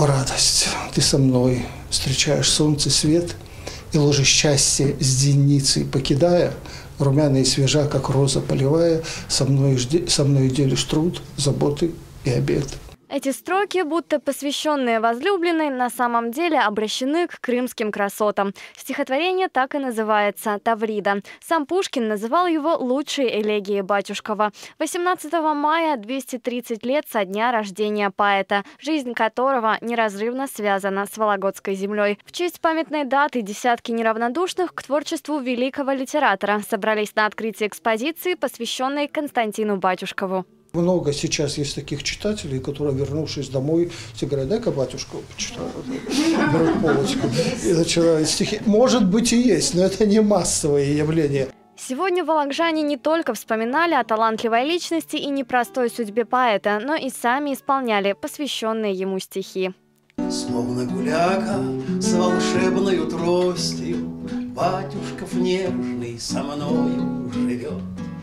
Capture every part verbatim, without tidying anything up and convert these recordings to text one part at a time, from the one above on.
О, радость, ты со мной встречаешь солнце, свет, и ложишь счастье с денницей покидая, румяная и свежа, как роза поливая, со мной, со мной делишь труд, заботы и обед. Эти строки, будто посвященные возлюбленной, на самом деле обращены к крымским красотам. Стихотворение так и называется «Таврида». Сам Пушкин называл его лучшей элегией Батюшкова. восемнадцатого мая двести тридцать лет со дня рождения поэта, жизнь которого неразрывно связана с Вологодской землей. В честь памятной даты десятки неравнодушных к творчеству великого литератора собрались на открытии экспозиции, посвященной Константину Батюшкову. Много сейчас есть таких читателей, которые, вернувшись домой, все говорят: дай-ка батюшку почитаю. Берут полочку и начинают стихи. Может быть и есть, но это не массовое явление. Сегодня вологжане не только вспоминали о талантливой личности и непростой судьбе поэта, но и сами исполняли посвященные ему стихи. Словно гуляка с волшебною тростью, Батюшков нежный со мною живет.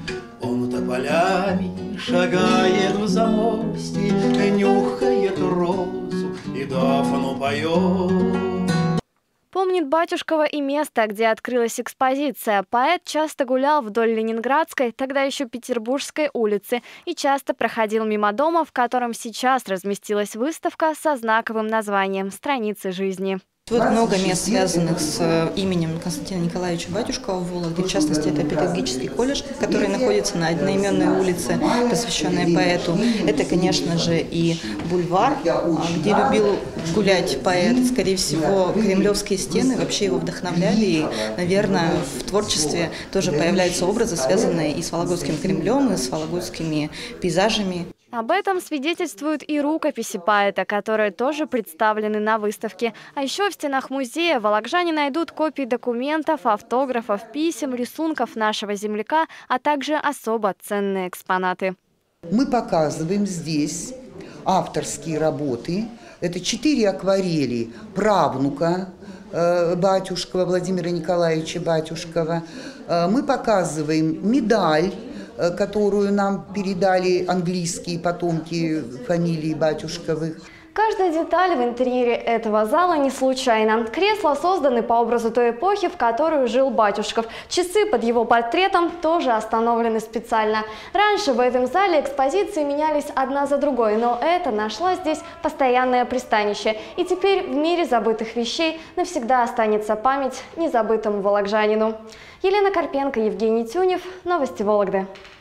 Он тополями шагает в замости, нюхает розу и дафну поет. Помнит Батюшкова и место, где открылась экспозиция. Поэт часто гулял вдоль Ленинградской, тогда еще Петербургской улицы, и часто проходил мимо дома, в котором сейчас разместилась выставка со знаковым названием «Страницы жизни». Вот много мест, связанных с именем Константина Николаевича Батюшкова в Вологде. В частности, это педагогический колледж, который находится на одноименной улице, посвященной поэту. Это, конечно же, и бульвар, где любил гулять поэт. Скорее всего, кремлевские стены вообще его вдохновляли. И, наверное, в творчестве тоже появляются образы, связанные и с Вологодским Кремлем, и с вологодскими пейзажами. Об этом свидетельствуют и рукописи поэта, которые тоже представлены на выставке. А еще в стенах музея вологжане найдут копии документов, автографов, писем, рисунков нашего земляка, а также особо ценные экспонаты. Мы показываем здесь авторские работы. Это четыре акварели правнука э, Батюшкова, Владимира Николаевича Батюшкова. Э, мы показываем медаль, которую нам передали английские потомки фамилии Батюшковых. Каждая деталь в интерьере этого зала не случайна. Кресла созданы по образу той эпохи, в которую жил Батюшков. Часы под его портретом тоже остановлены специально. Раньше в этом зале экспозиции менялись одна за другой, но это нашла здесь постоянное пристанище. И теперь в мире забытых вещей навсегда останется память незабытому вологжанину. Елена Карпенко, Евгений Тюнев. Новости Вологды.